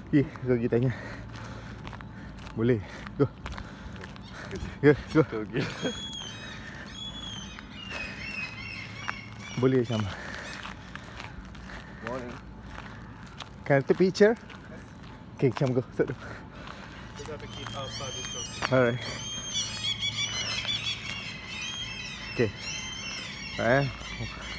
Go pergi tanya. Boleh. Go. Go. Okay. Boleh sama. Morning. Can I take a picture? Okay, Cham, go. Sit. Just have to keep outside this one. Alright. Okay.